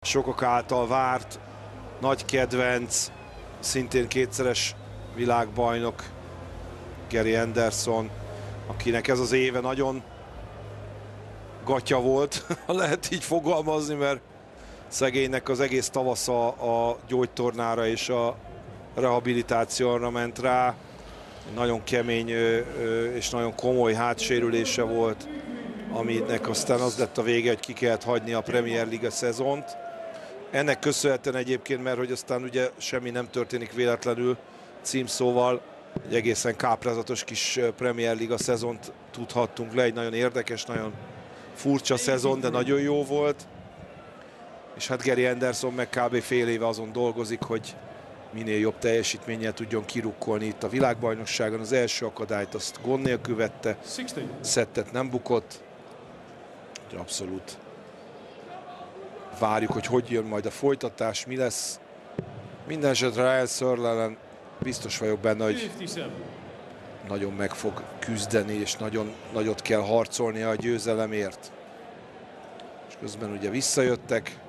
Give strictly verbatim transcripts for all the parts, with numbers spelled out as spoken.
sokak által várt, nagy kedvenc, szintén kétszeres világbajnok Gary Anderson, akinek ez az éve nagyon gatya volt, lehet így fogalmazni, mert szegénynek az egész tavasza a gyógytornára és a rehabilitációra ment rá. Nagyon kemény és nagyon komoly hátsérülése volt, aminek aztán az lett a vége, hogy ki kellett hagyni a Premier Liga szezont. Ennek köszönhetően egyébként, mert hogy aztán ugye semmi nem történik véletlenül címszóval, egy egészen káprázatos kis Premier Liga szezont tudhattunk le, egy nagyon érdekes, nagyon furcsa szezon, de nagyon jó volt. És hát Gary Anderson meg kb. Fél éve azon dolgozik, hogy minél jobb teljesítménnyel tudjon kirukkolni itt a világbajnokságon. Az első akadályt azt gond nélkül vette, szettet nem bukott. Abszolút várjuk, hogy hogy jön majd a folytatás, mi lesz. Minden esetre Ryan Searle ellen biztos vagyok benne, hogy nagyon meg fog küzdeni, és nagyon nagyot kell harcolnia a győzelemért. És közben ugye visszajöttek.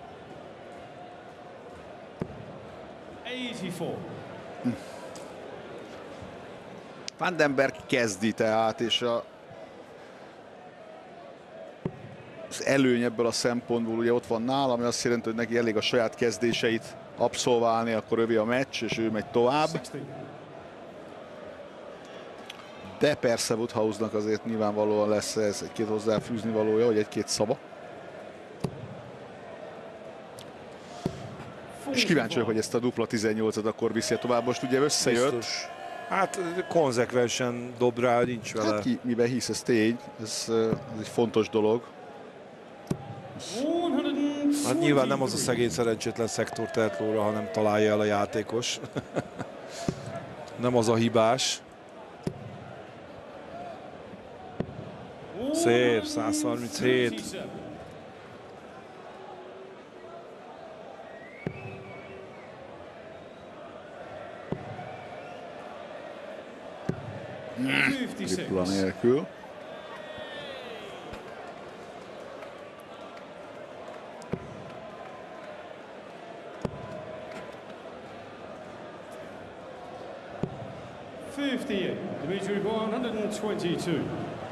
Van den Berg kezdi tehát, és a, az előny ebből a szempontból ugye ott van nála, ami azt jelenti, hogy neki elég a saját kezdéseit abszolválni, akkor övé a meccs, és ő megy tovább. De persze Woodhouse-nak azért nyilvánvalóan lesz ez egy-két hozzáfűzni valója, vagy egy-két szava. És kíváncsi vagyok, hogy ezt a dupla tizennyolcat akkor viszi tovább. Most ugye összejött. Biztos. Hát konzekvensen dob rá, nincs vele. Hát ki, miben hisz, ez tény. Ez, ez egy fontos dolog. Hát nyilván nem az a szegény szerencsétlen szektor tehet lóra, hanem találja el a játékos. Nem az a hibás. Szép, száz harminchét. Tripla nélkül. fifty, Dimitri one twenty-two.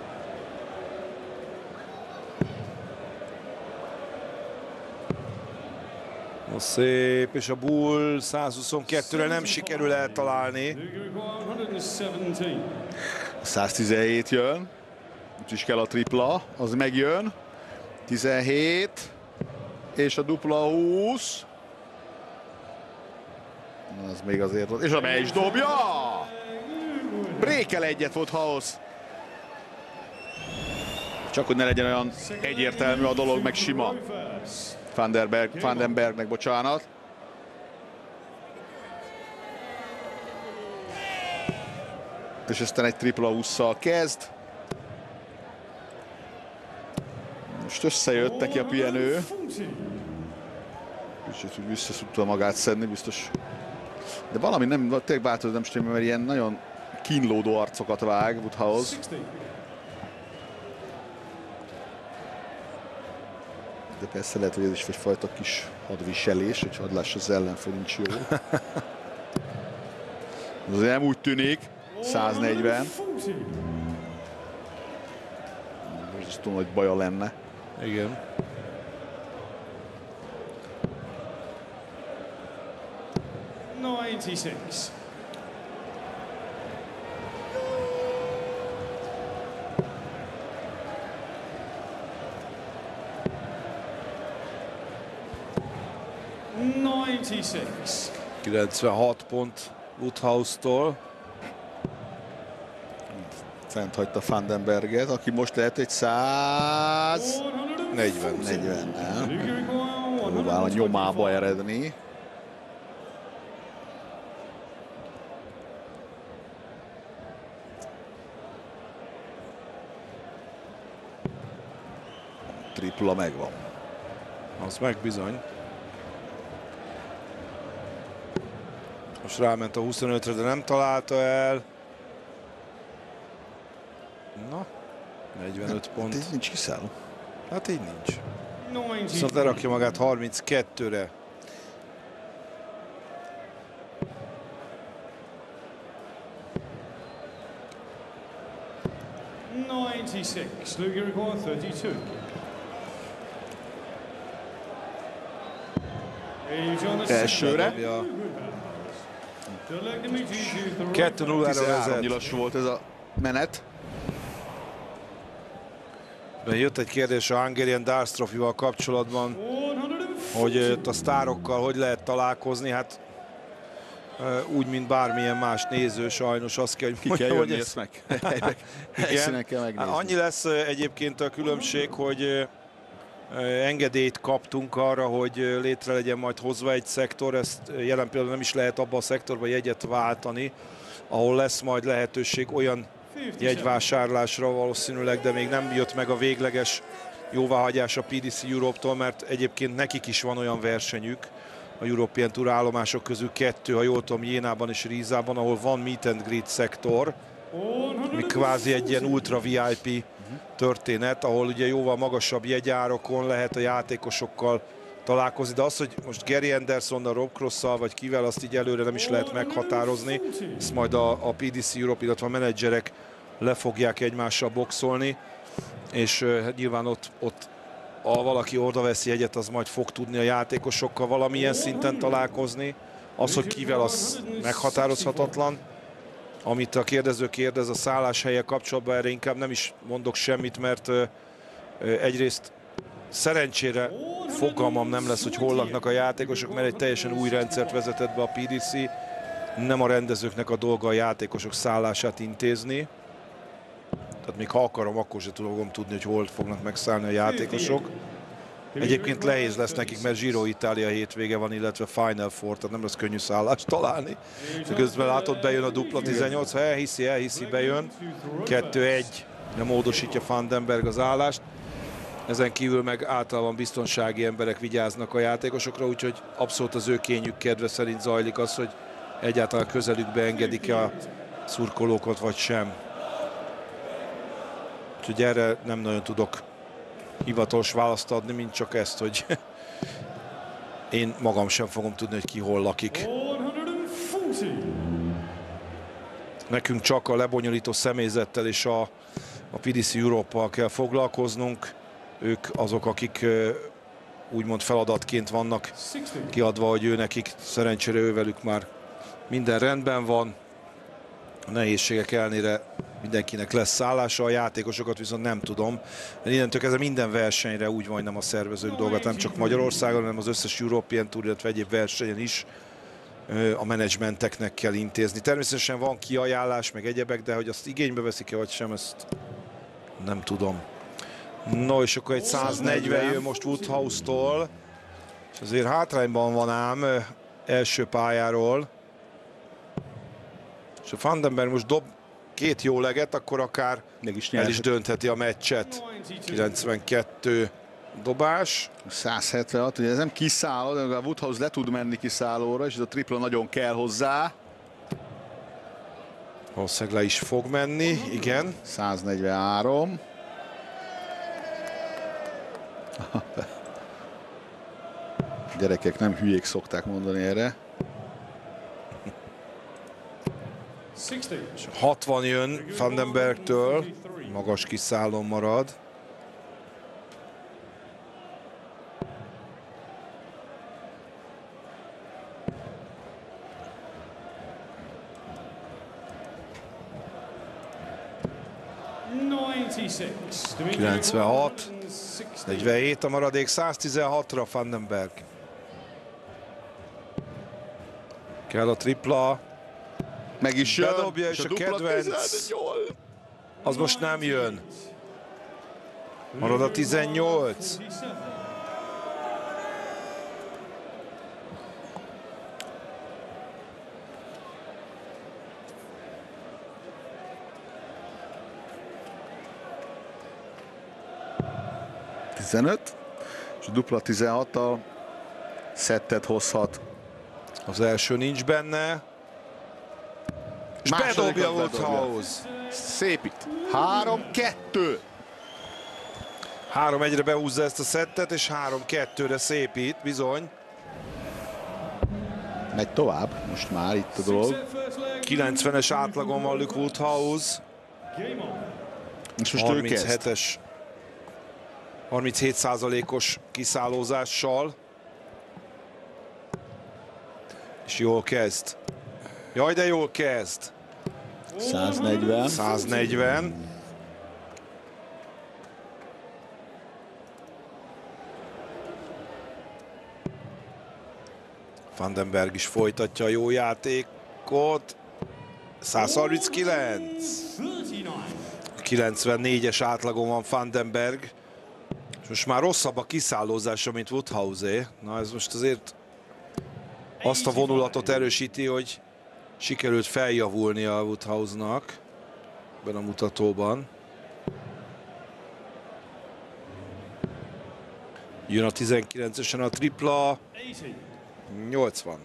No, szép, és a Bull száz huszonkettőre nem sikerül eltalálni. száz tizenhét jön, úgyis kell a tripla, az megjön. tizenhét, és a dupla húsz. Az még azért, és a be is dobja! Brékel egyet Woodhouse. Csak hogy ne legyen olyan egyértelmű a dolog, meg sima. Van den Berg, Van den Bergnek, bocsánat. És aztán egy tripla hússzal kezd. Most összejött neki a pihenő. Kicsit úgy vissza tudta magát szedni, biztos. De valami nem, tényleg változott, nem stimmel, mert ilyen nagyon kínlódó arcokat vág Woodhouse. De persze lehet, hogy ez is egyfajta kis hadviselés, hogy hadd lássa az ellenfél, nincs jó. Azért nem úgy tűnik. száz negyven. Most azt tudom, hogy baja lenne. Igen. ninety-six. ninety-six. kilencvenhat pont Woodhouse-tól. Fent hagyta Van den Berget, aki most lehet egy száz negyven. negyven, próbál a nyomába eredni. Tripla megvan. Az meg bizony. Most ráment a huszonötre, de nem találta el. Na, negyvenöt pont. Hát így nincs kiszálló. Hát így nincs. Viszont lerakja magát harminckettőre. ninety-six. Luke, you require thirty-two. Elsőre. kettő nullára vezet. Lassú volt ez a menet. Jött egy kérdés a Hungarian Darts Trophy-val kapcsolatban, hogy a sztárokkal hogy lehet találkozni. Hát úgy, mint bármilyen más néző, sajnos azt kell, hogy ki kell jönni ezt meg. Igen. Kell megnézni. Annyi lesz egyébként a különbség, hogy engedélyt kaptunk arra, hogy létre legyen majd hozva egy szektor. Ezt jelen pillanatban nem is lehet abban a szektorban jegyet váltani, ahol lesz majd lehetőség olyan jegyvásárlásra valószínűleg, de még nem jött meg a végleges jóváhagyás a pé dé cé Europe-tól, mert egyébként nekik is van olyan versenyük a European Tour állomások közül kettő, ha jól tudom, Jénában és Rízában, ahol van meet and greet szektor, ami kvázi egy ilyen ultra vé i pé történet, ahol ugye jóval magasabb jegyárakon lehet a játékosokkal találkozni, de az, hogy most Gary Andersonnal, Rob Crossszal vagy kivel, azt így előre nem is lehet meghatározni. Ezt majd a, a pé dé cé Europe, illetve a menedzserek le fogják egymással boxolni, és uh, nyilván ott, ott ha valaki oda veszi jegyet, az majd fog tudni a játékosokkal valamilyen szinten találkozni. Az, hogy kivel, az meghatározhatatlan. Amit a kérdező kérdez a szálláshelye kapcsolatban, erre inkább nem is mondok semmit, mert uh, egyrészt szerencsére fogalmam nem lesz, hogy hol laknak a játékosok, mert egy teljesen új rendszert vezetett be a pé dé cé. Nem a rendezőknek a dolga a játékosok szállását intézni. Tehát még ha akarom, akkor sem tudom tudni, hogy hol fognak megszállni a játékosok. Egyébként nehéz lesz nekik, mert Giro Italia hétvége van, illetve Final Four, tehát nem lesz könnyű szállást találni. De közben látod, bejön a dupla tizennyolc, ha elhiszi, elhiszi, bejön. kettő egy, nem módosítja Vandenberg az állást. Ezen kívül meg általában biztonsági emberek vigyáznak a játékosokra, úgyhogy abszolút az ő kényük kedve szerint zajlik az, hogy egyáltalán közelükbe engedik-e a szurkolókat, vagy sem. Úgyhogy erre nem nagyon tudok hivatalos választ adni, mint csak ezt, hogy én magam sem fogom tudni, hogy ki hol lakik. Nekünk csak a lebonyolító személyzettel és a, a pé dé cé Europe-val kell foglalkoznunk. Ők azok, akik úgymond feladatként vannak kiadva, hogy ő nekik, szerencsére ővelük már minden rendben van. A nehézségek ellenére mindenkinek lesz szállása, a játékosokat viszont nem tudom. Mert innentől kezdve minden versenyre úgy majdnem a szervezők dolga, nem csak Magyarországon, hanem az összes European Tour, illetve egyéb versenyen is a menedzsmenteknek kell intézni. Természetesen van kiajánlás, meg egyebek, de hogy azt igénybe veszik-e vagy sem, ezt nem tudom. No, és akkor egy száznegyven jön most Woodhouse-tól, és azért hátrányban van ám első pályáról. És a Vandenberg most dob két jó leget, akkor akár is el is döntheti a meccset. kilencvenkettő dobás. száz hetvenhat, ugye ez nem kiszálló, de a Woodhouse le tud menni kiszállóra, és ez a tripla nagyon kell hozzá. Valószínűleg le is fog menni, igen. száznegyvenhárom. Gyerekek nem hülyék szokták mondani erre. hatvan jön Vandenbergtől, magas kiszállón marad. kilencvenhat, negyvenhét a maradék, száztizenhatra Vandenberg. Kell a tripla. Meg is jön, bedobja, és, és a, a kedvenc, az most nem jön. Marad a tizennyolc. tizenöt, és a dupla tizenhattal szettet hozhat. Az első nincs benne. És bedobja Woodhouse. Szép itt. három kettő. három egyre behúzza ezt a szettet, és három kettőre szépít, bizony. Megy tovább, most már itt a dolog. kilencvenes átlagon van Luke Woodhouse. És most ő kezd. harminchetes, harminchét százalékos kiszállózással. És jól kezd. Jaj, de jól kezd. száznegyven. száznegyven. Vandenberg is folytatja a jó játékot. százharminckilenc. kilencvennégyes átlagon van Vandenberg. És most már rosszabb a kiszállózása, mint Woodhouse-é. Na ez most azért azt a vonulatot erősíti, hogy sikerült feljavulni a Woodhouse-nak ebben a mutatóban. Jön a tizenkilencesen a tripla. nyolcvan.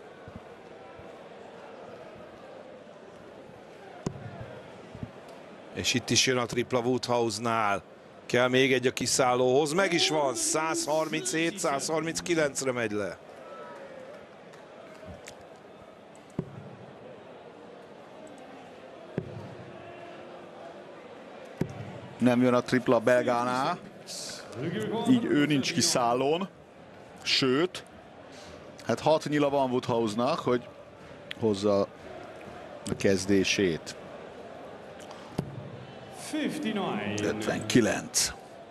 És itt is jön a tripla Woodhouse-nál. Kell még egy a kiszállóhoz. Meg is van. százharminchét százharminckilencre megy le. Nem jön a tripla belgánál. Így ő nincs kiszállón. Sőt, hát hat nyila van Woodhouse-nak, hogy hozza a kezdését. ötvenkilenc.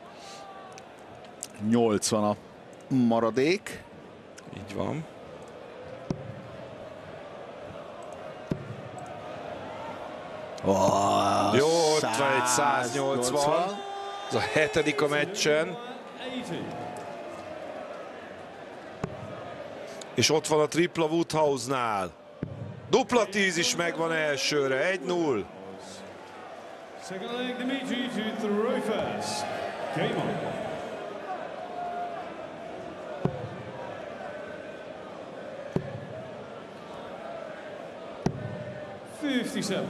nyolcvan a maradék. Így van. Oh, jó, ott van egy száznyolcvan. Ez a hetedik a meccsen. És ott van a tripla Woodhouse-nál. Dupla tíz is megvan elsőre. egy null. Second leg, Dimitri to throw first. Game on. fifty-seven.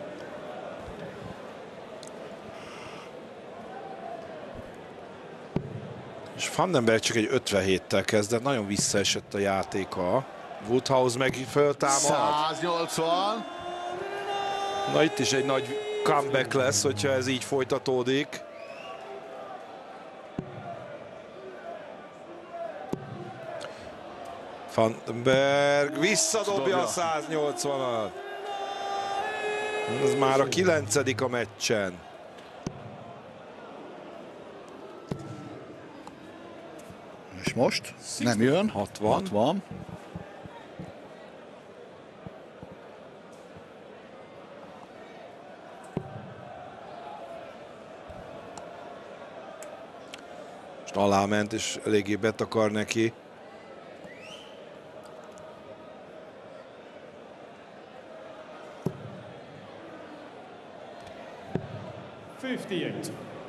És Vandenberg csak egy ötvenhéttel kezdett, nagyon visszaesett a játéka. Woodhouse meg föltámad. száznyolcvan. Na itt is egy nagy comeback lesz, hogyha ez így folytatódik. Vandenberg visszadobja a száznyolcvanat. Ez már a kilencedik a meccsen. És most nem jön. hatvan. hatvan. Most aláment, és eléggé betakar neki. fifty-eight.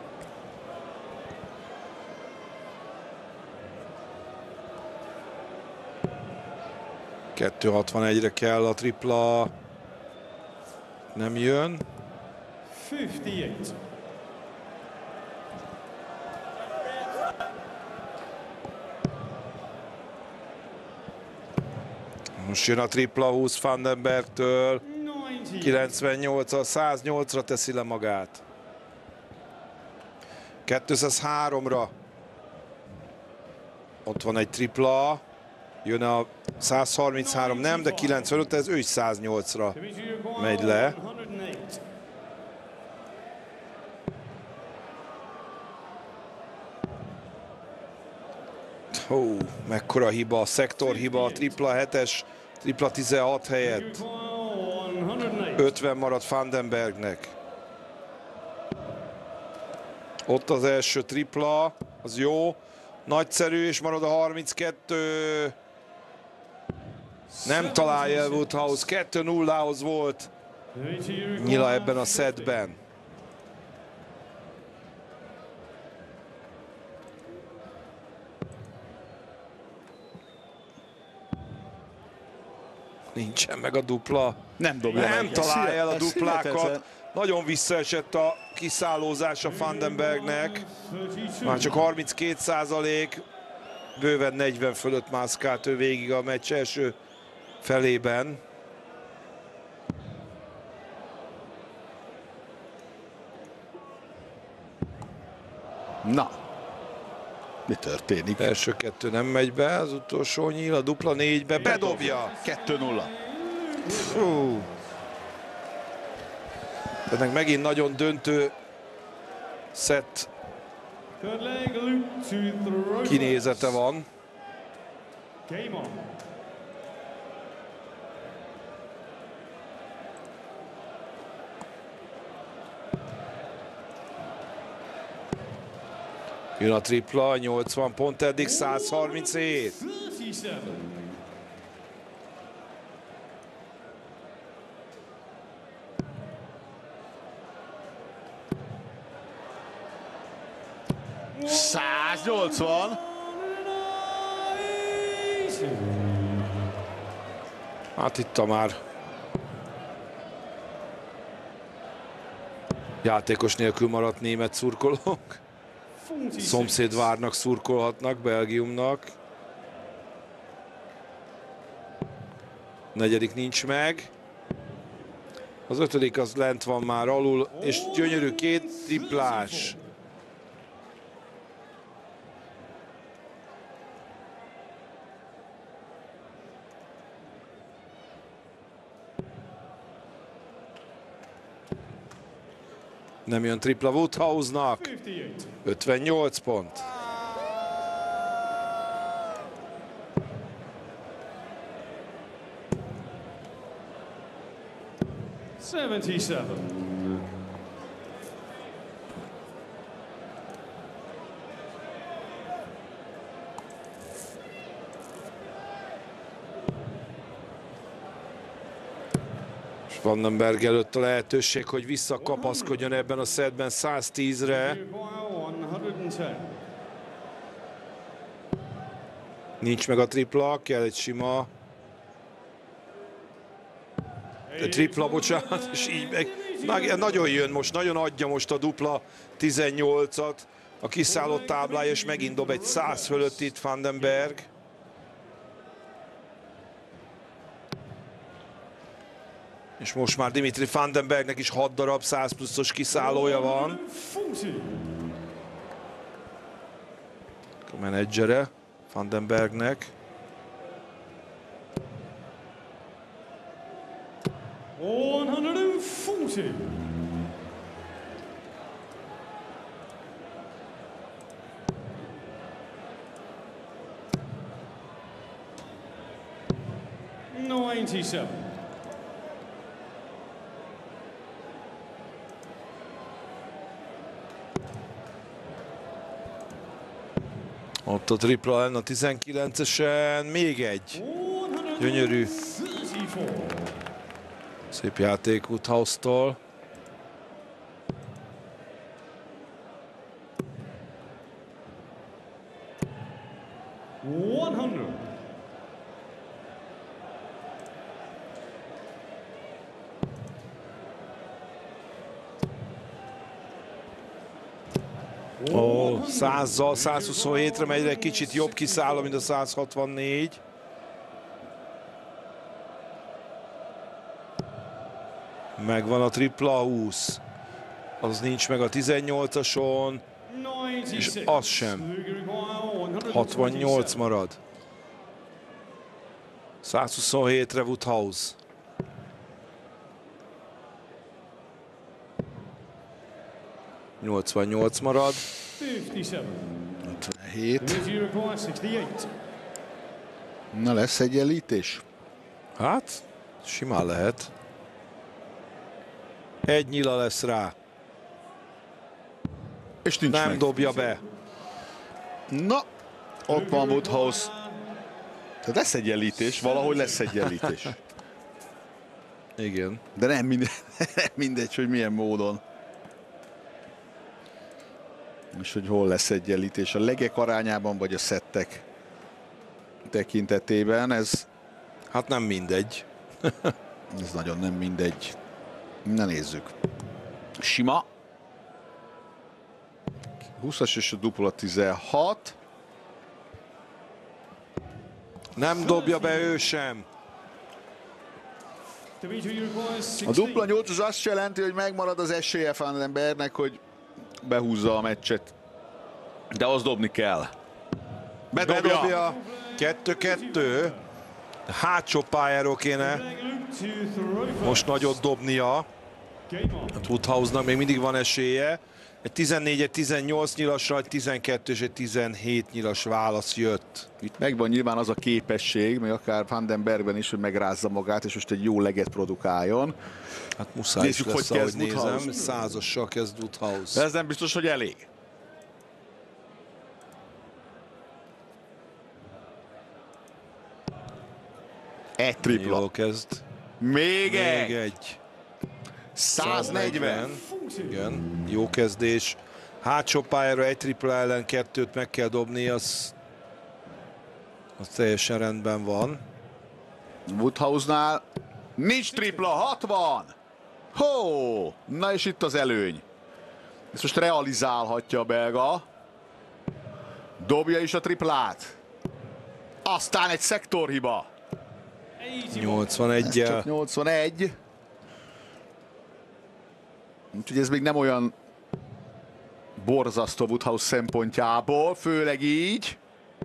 kettő hatvanegyre kell a tripla. Nem jön. fifty-eight. Most jön a tripla húsz Vandenbergtől. kilencvennyolc, száznyolcra teszi le magát. kétszázháromra. Ott van egy tripla. Jön a százharminchárom, nem, de kilencvenöt, ez ő is száznyolcra megy le. Hú, mekkora hiba, a szektorhiba, a tripla hetes, tripla tizenhat helyett. ötven maradt Vandenbergnek. Ott az első tripla, az jó. Nagyszerű, és marad a harminckettő. Nem találja el Woodhouse. kettő nullához volt nyila ebben a szettben. Nincsen meg a dupla. Nem dobja Nem meg. találja el a Ez duplákat. hihetetlen. Nagyon visszaesett a kiszállózás a Vandenbergnek. Már csak harminckét százalék, bőven negyven fölött mászkált ő végig a meccs első felében. Na, mi történik? Első kettő nem megy be, az utolsó nyíl, a dupla négybe bedobja. kettő nulla. Fú. Ennek megint nagyon döntő szett Third leg, loop to Throfus. kinézete van. Game on. Jön a tripla, nyolcvan pont eddig, száz harminchét. thirty-seven. száznyolcvan. Hát itt a már játékos nélkül maradt német szurkolók. Szomszéd várnak szurkolhatnak, Belgiumnak. Negyedik nincs meg. Az ötödik az lent van már alul, és gyönyörű két triplás. Nem jön tripla Woodhouse-nak. fifty-eight. ötvennyolc pont. seventy-seven. Vandenberg előtt a lehetőség, hogy visszakapaszkodjon ebben a szettben száztízre. one ten. Nincs meg a tripla, kell egy sima egy tripla, bocsánat, és így meg. Na, nagyon jön most, nagyon adja most a dupla tizennyolcat. A kiszállott táblája, és megint dob egy száz fölött itt Vandenberg. És most már Dimitri Vandenbergnek is hat darab száz pluszos kiszállója van. forty. A menedzsere Vandenbergnek. one forty. ninety-seven. Ott a tripla lenne a tizenkilencesen, még egy. Gyönyörű. thirty-four. Szép játék Woodhouse-tól. one hundred. Ó, százzal, százhuszonhétre megy, egy kicsit jobb kiszálló, mint a száz hatvannégy. Megvan a tripla, húsz. Az nincs meg a tizennyolcason, és az sem. hatvannyolc marad. százhuszonhétre Woodhouse. nyolcvannyolc marad. fifty-seven. ötvenhét. Dimitri requires sixty-eight. Na, lesz egyenlítés? Hát, simán lehet. Egy nyila lesz rá. És nincs Nem meg. dobja be. Na, ott van Woodhouse. Tehát lesz egyenlítés, valahogy lesz egyenlítés. Igen. De nem mindegy, mindegy, hogy milyen módon. És hogy hol lesz egyenlítés. A legek arányában, vagy a szettek tekintetében. Ez, Hát nem mindegy. ez nagyon nem mindegy. Na nézzük. Sima. húszas és a dupla tizenhat. Nem dobja be ő sem. A dupla nyolc az azt jelenti, hogy megmarad az esélye Vandenbergnek, hogy behúzza a meccset. De az dobni kell. Bedobja. Bedobja. kettő-kettő. Hátsó pályáról kéne most nagyot dobnia. A Woodhouse-nak még mindig van esélye. Egy tizennégy, egy tizennyolc nyilasra, egy tizenkettő és egy tizenhét nyilas válasz jött. Itt megvan nyilván az a képesség, még akár Vandenbergben is, hogy megrázza magát, és most egy jó leget produkáljon. Hát muszáj Nézzük, is lesz, hogy kezd ahogy nézem. Woodhouse. Százassal kezd Woodhouse. De ez nem biztos, hogy elég. Egy tripla. Jól kezdd. Még, Még egy. egy. száznegyven. Igen, jó kezdés. Hátsó pályára egy tripla ellen kettőt meg kell dobni, az, az teljesen rendben van. Woodhouse-nál nincs tripla, hatvan. Hó! Na és itt az előny. Ezt most realizálhatja a belga. Dobja is a triplát. Aztán egy szektorhiba. nyolcvanegy-jel. Csak nyolcvanegy. Úgyhogy ez még nem olyan borzasztó Woodhouse szempontjából, főleg így.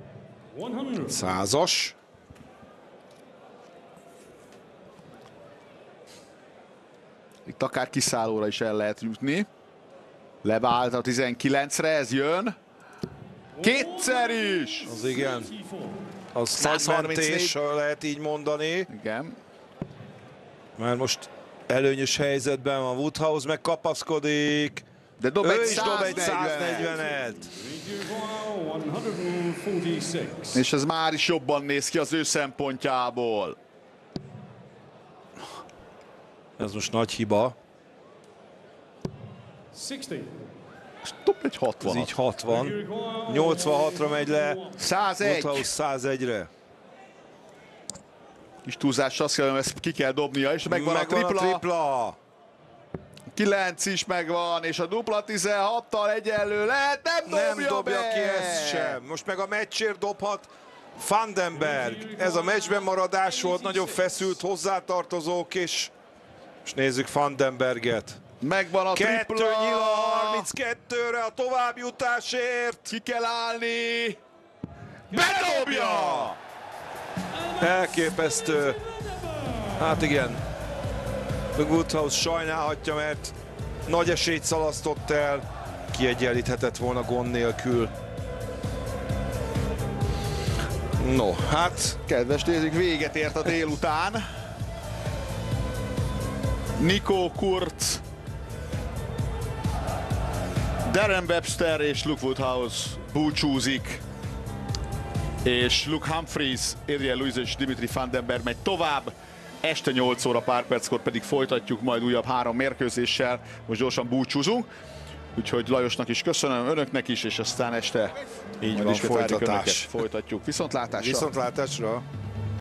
Százas. Itt akár kiszállóra is el lehet jutni. Levált a tizenkilencre, ez jön. Kétszer is! Az igen. Az száz nagy harmincnégy. mentés, ha lehet így mondani. Igen. Mert most előnyös helyzetben van Woodhouse, megkapaszkodik. De dob Ő egy is dob egy száznegyvenet. száznegyvenet. És ez már is jobban néz ki az ő szempontjából. Ez most nagy hiba. És dob egy Ez hatvan. így hatvan. nyolcvanhatra megy le. százegy. Woodhouse százegyre. Kis túlzás, azt kell, ezt ki kell dobnia, és megvan, Megvan a tripla. a tripla. kilenc is megvan, és a dupla tizenhattal egyenlő lehet, nem dobja, Nem dobja be. ki ezt sem. Most meg a meccsért dobhat Vandenberg. Ez a meccsben maradás volt, nagyon feszült hozzátartozók, és most nézzük Vandenberget. Megvan a Kettő tripla. nyila, harminckettőre a továbbjutásért. Ki kell állni. Bedobja! Elképesztő. Hát igen. Woodhouse sajnálhatja, mert nagy esélyt szalasztott el. Kiegyenlíthetett volna gond nélkül. No, hát Kedves nézők, véget ért a délután. Nico Kurz, Darren Webster és Luke Woodhouse búcsúzik. És Luke Humphries, Adrian Lewis és Dimitri Vandenberg megy tovább. Este nyolc óra pár perckor pedig folytatjuk majd újabb három mérkőzéssel. Most gyorsan búcsúzunk. Úgyhogy Lajosnak is köszönöm, önöknek is, és aztán este így majd van, ismét várjuk önöket. folytatás. Folytatjuk. Viszontlátásra! Viszontlátásra.